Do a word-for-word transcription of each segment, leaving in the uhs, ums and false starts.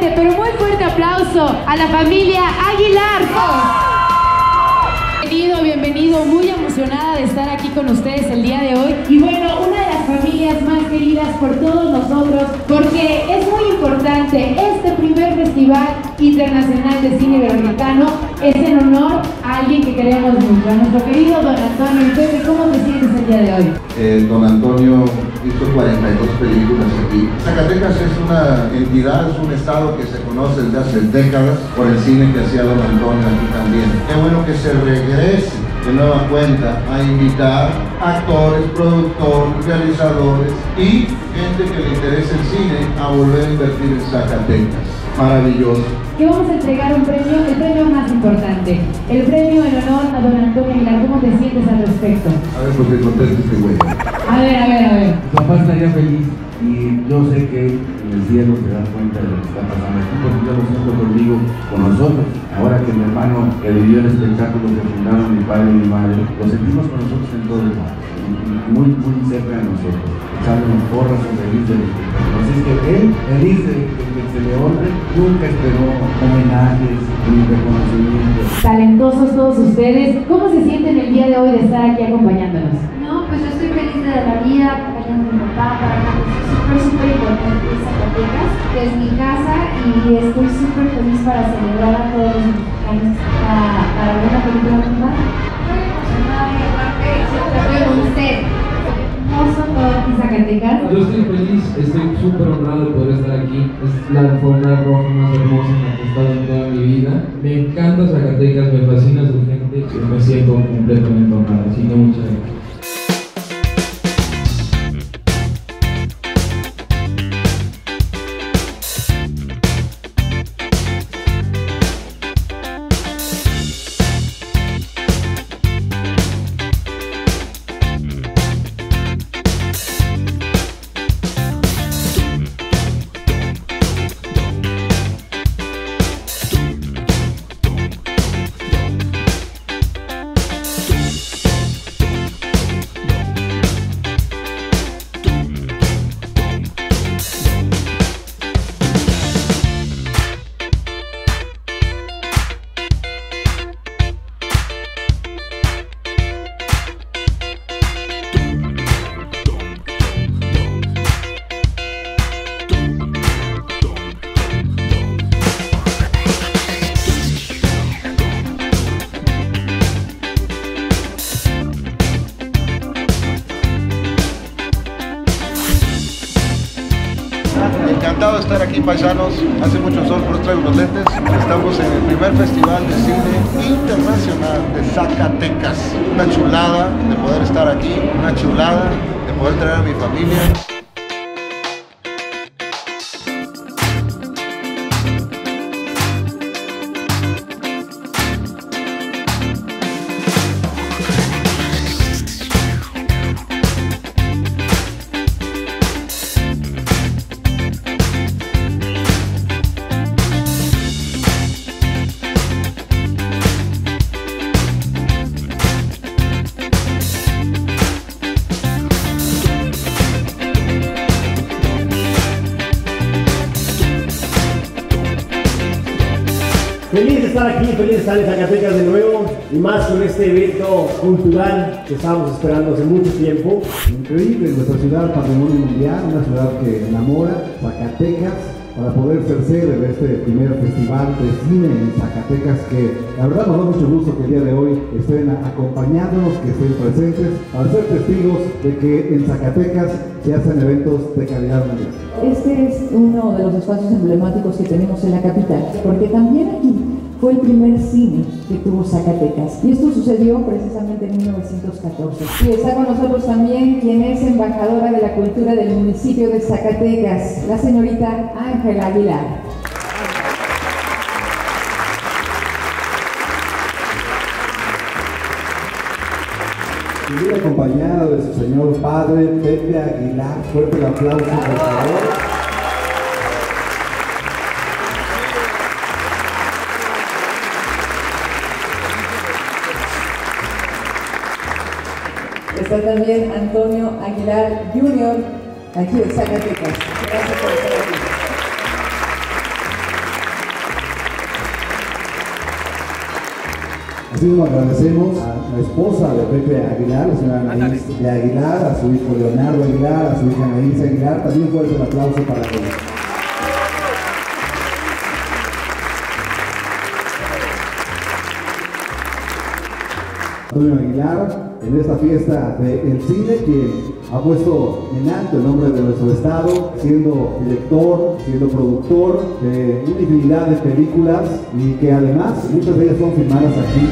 fuerte, pero muy fuerte aplauso a la familia Aguilar. Bienvenido, bienvenido, muy emocionada de estar aquí con ustedes el día de hoy. Y bueno, una de las familias más queridas por todos nosotros, porque es muy importante, este primer Festival Internacional de Cine Iberoamericano es en honor a alguien que queremos mucho, a nuestro querido don Antonio. Pepe, ¿cómo te sientes el día de hoy? Eh, don Antonio hizo cuarenta y dos películas aquí. Zacatecas es una entidad, es un estado que se conoce desde hace décadas por el cine que hacía don Antonio aquí también. Qué bueno que se regrese de nueva cuenta a invitar actores, productores, realizadores y gente que le interese el cine a volver a invertir en Zacatecas. Maravilloso. Que vamos a entregar un premio, el premio más importante, el premio en honor a don Antonio Aguilar. ¿Cómo te sientes al respecto? A ver, porque conteste este güey. A ver, a ver, a ver. Tu papá estaría feliz y yo sé que en el cielo se dan cuenta de lo que está pasando aquí, porque yo lo siento conmigo, con nosotros. Ahora que mi hermano que vivió el espectáculo que fundaron mi padre y mi madre, lo sentimos con nosotros en todo el mundo, muy, muy cerca de nosotros, echándonos porras o feliz del espectáculo. Así es que él, feliz de que se le honre, nunca esperó homenajes ni reconocimientos. Talentosos todos ustedes, ¿cómo se sienten el día de hoy de estar aquí acompañándonos? No, pues yo estoy feliz de la vida, acompañando a mi papá para una cosa súper, súper importante de Zacatecas, que es mi casa, y estoy súper feliz para celebrar a todos los mexicanos para, para ver una película animada. Estoy emocionada y aparte se con usted. Hermoso todo aquí Zacatecas. Yo estoy feliz, estoy súper honrado de poder estar aquí. Es la alfombra roja más hermosa en la que he estado en toda mi vida. Me encanta Zacatecas, me fascina su gente y me siento completamente honrado. Así que muchas gracias. Encantado de estar aquí, paisanos. Hace mucho sol, por eso traigo unos lentes. Estamos en el primer Festival de Cine Internacional de Zacatecas. Una chulada de poder estar aquí, una chulada de poder traer a mi familia. Feliz de estar aquí, feliz de estar en Zacatecas de nuevo y más con este evento cultural que estábamos esperando hace mucho tiempo. Increíble, nuestra ciudad, patrimonio mundial, una ciudad que enamora, Zacatecas, para poder ser sede de este primer festival de cine en Zacatecas, que la verdad nos da mucho gusto que el día de hoy estén acompañándonos, que estén presentes, para ser testigos de que en Zacatecas se hacen eventos de calidad mundial. Este es uno de los espacios emblemáticos que tenemos en la capital, porque también aquí fue el primer cine que tuvo Zacatecas, y esto sucedió precisamente en mil novecientos catorce. Y está con nosotros también quien es embajadora de la cultura del municipio de Zacatecas, la señorita Ángela Aguilar. Y viene acompañado de su señor padre, Pepe Aguilar. Fuerte el aplauso, por favor. Está también Antonio Aguilar junior, aquí de Zacatecas. Gracias por estar aquí. Asimismo agradecemos a la esposa de Pepe Aguilar, la señora Anaís de Aguilar, a su hijo Leonardo Aguilar, a su hija Anaís Aguilar. También fuerte un aplauso para ellos. Antonio Aguilar, en esta fiesta del cine, quien ha puesto en alto el nombre de nuestro estado, siendo director, siendo productor de una infinidad de películas y que además muchas de ellas son filmadas aquí.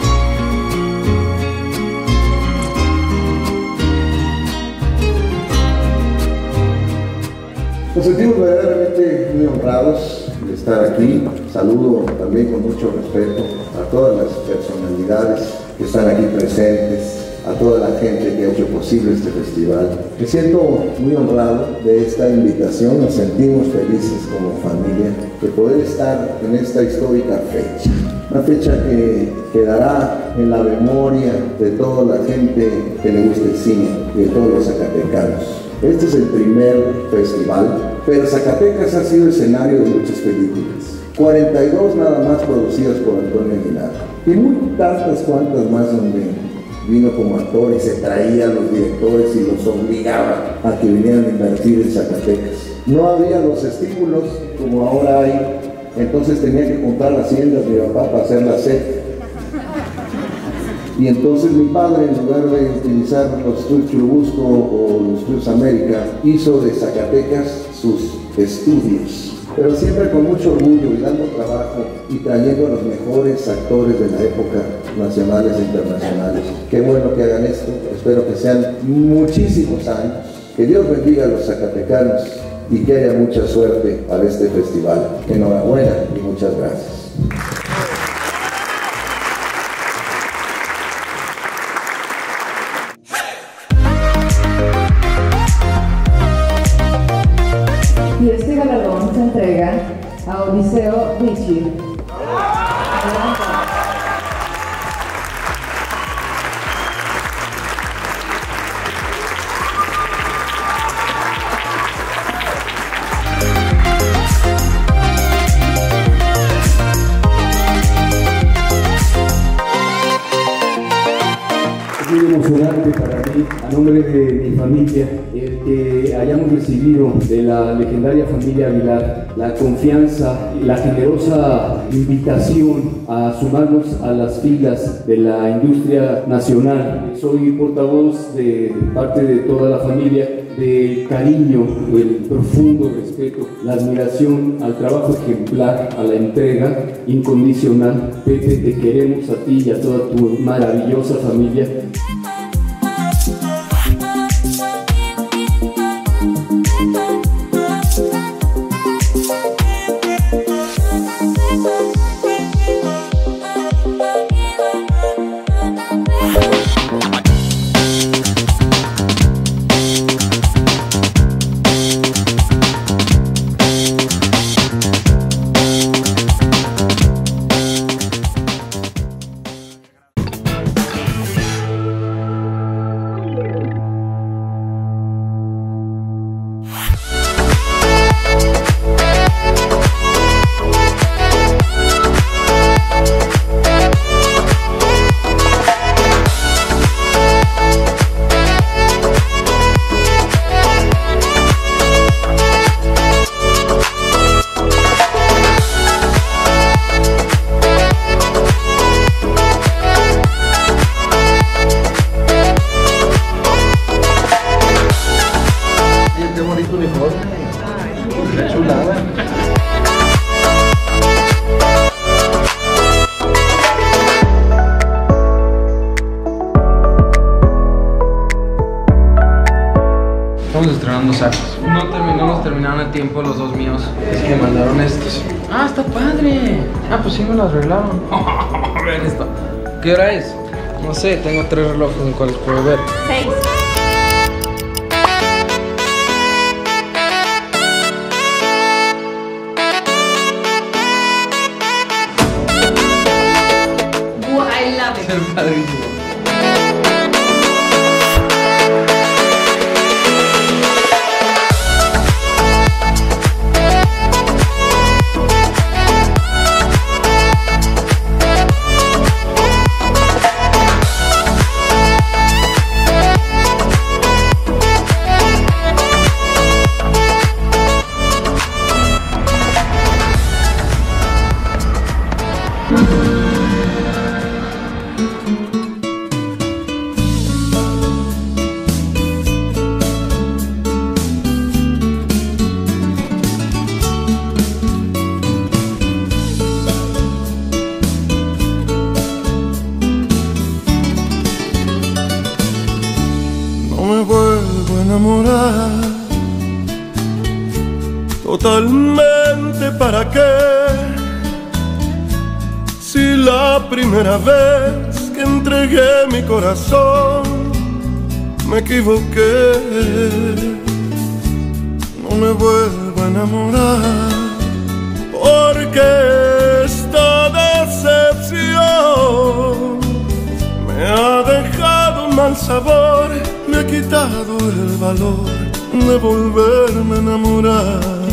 Nos sentimos verdaderamente muy honrados de estar aquí. Saludo también con mucho respeto a todas las personalidades que están aquí presentes, a toda la gente que ha hecho posible este festival. Me siento muy honrado de esta invitación, nos sentimos felices como familia de poder estar en esta histórica fecha. Una fecha que quedará en la memoria de toda la gente que le gusta el cine y de todos los zacatecanos. Este es el primer festival, pero Zacatecas ha sido escenario de muchas películas. cuarenta y dos nada más producidas por Antonio Aguilar. Y muy tantas cuantas más donde vino como actor y se traía a los directores y los obligaba a que vinieran a invertir en Zacatecas. No había los estímulos como ahora hay, entonces tenía que comprar haciendas de mi papá para hacer la sed. Y entonces mi padre, en lugar de utilizar los estudios Churubusco o los estudios América, hizo de Zacatecas sus estudios. Pero siempre con mucho orgullo y dando trabajo y trayendo a los mejores actores de la época, nacionales e internacionales. Qué bueno que hagan esto, espero que sean muchísimos años. Que Dios bendiga a los zacatecanos y que haya mucha suerte para este festival. Enhorabuena y muchas gracias. Y este galardón se entrega a Odiseo Richie. Es muy emocionante para mí, a nombre de mi familia, el que hayamos recibido de la legendaria familia Aguilar la confianza y la generosa invitación a sumarnos a las filas de la industria nacional. Soy portavoz de parte de toda la familia del cariño, el profundo respeto, la admiración al trabajo ejemplar, a la entrega incondicional. Pepe, te queremos a ti y a toda tu maravillosa familia. Estamos estrenando sacos. No terminamos, terminaron a tiempo los dos míos. Es que me mandaron estos. Ah, está padre. Ah, pues sí me lo arreglaron. Vean esto. ¿Qué hora es? No sé, tengo tres relojes en los cuales puedo ver. Seis. Wow, I love it. Ser padrísimo. para qué? Si la primera vez que entregué mi corazón me equivoqué, no me vuelvo a enamorar, porque esta decepción me ha dejado un mal sabor, me ha quitado el valor de volverme a enamorar.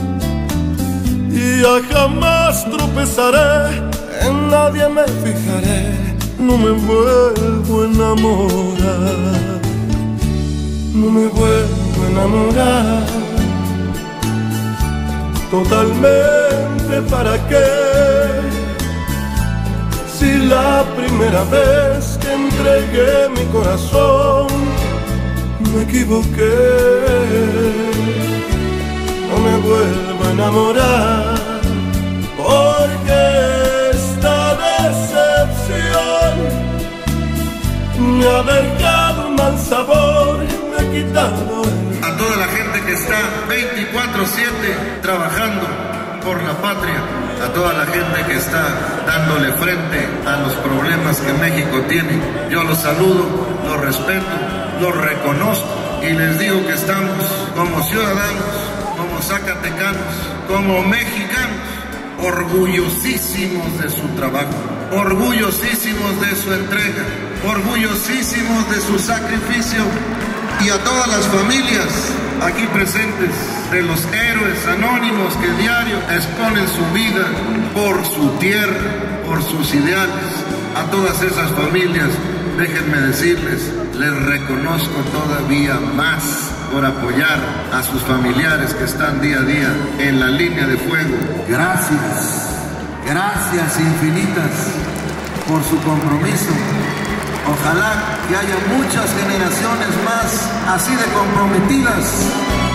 Y ya jamás tropezaré, en nadie me fijaré, no me vuelvo a enamorar, no me vuelvo a enamorar. Totalmente, ¿para qué? Si la primera vez que entregué mi corazón me equivoqué, no me vuelvo a enamorar, porque esta decepción me ha dejado un mal sabor, me ha quitado el... A toda la gente que está veinticuatro siete trabajando por la patria, a toda la gente que está dándole frente a los problemas que México tiene, yo los saludo, los respeto, los reconozco y les digo que estamos como ciudadanos, como zacatecanos, como mexicanos, orgullosísimos de su trabajo, orgullosísimos de su entrega, orgullosísimos de su sacrificio. Y a todas las familias aquí presentes, de los héroes anónimos que diario exponen su vida por su tierra, por sus ideales, a todas esas familias, déjenme decirles, les reconozco todavía más por apoyar a sus familiares que están día a día en la línea de fuego. Gracias, gracias infinitas por su compromiso. Ojalá que haya muchas generaciones más así de comprometidas.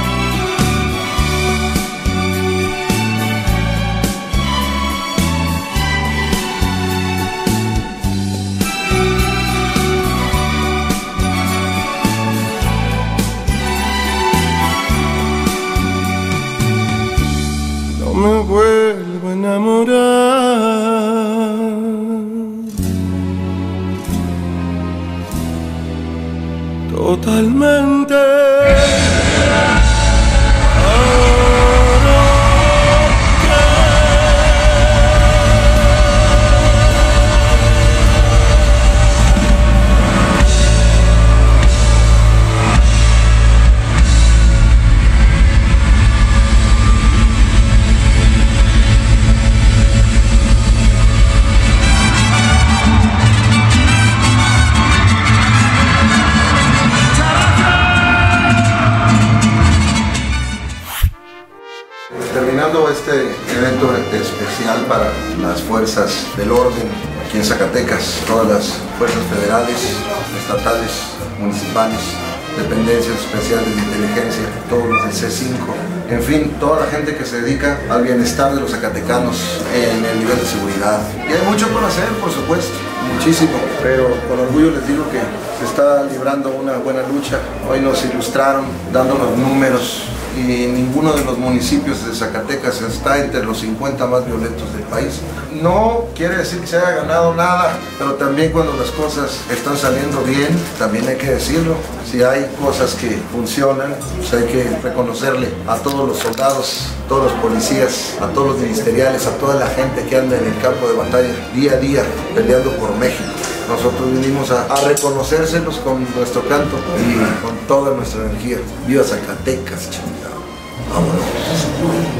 No me vuelvo a enamorar. Totalmente. Terminando este evento especial para las fuerzas del orden aquí en Zacatecas, todas las fuerzas federales, estatales, municipales, dependencias especiales de inteligencia, todos los del C cinco, en fin, toda la gente que se dedica al bienestar de los zacatecanos en el nivel de seguridad. Y hay mucho por hacer, por supuesto, muchísimo, pero con orgullo les digo que se está librando una buena lucha. Hoy nos ilustraron dándonos números y ninguno de los municipios de Zacatecas está entre los cincuenta más violentos del país. No quiere decir que se haya ganado nada, pero también cuando las cosas están saliendo bien, también hay que decirlo. Si hay cosas que funcionan, pues hay que reconocerle a todos los soldados, a todos los policías, a todos los ministeriales, a toda la gente que anda en el campo de batalla día a día peleando por México. Nosotros vinimos a, a reconocérselos con nuestro canto y con toda nuestra energía. ¡Viva Zacatecas, chingado! ¡Vámonos!